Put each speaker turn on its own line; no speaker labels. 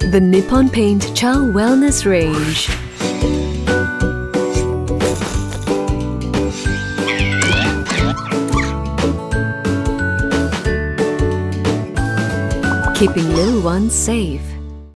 The Nippon Paint Child Wellness Range. Keeping little ones safe.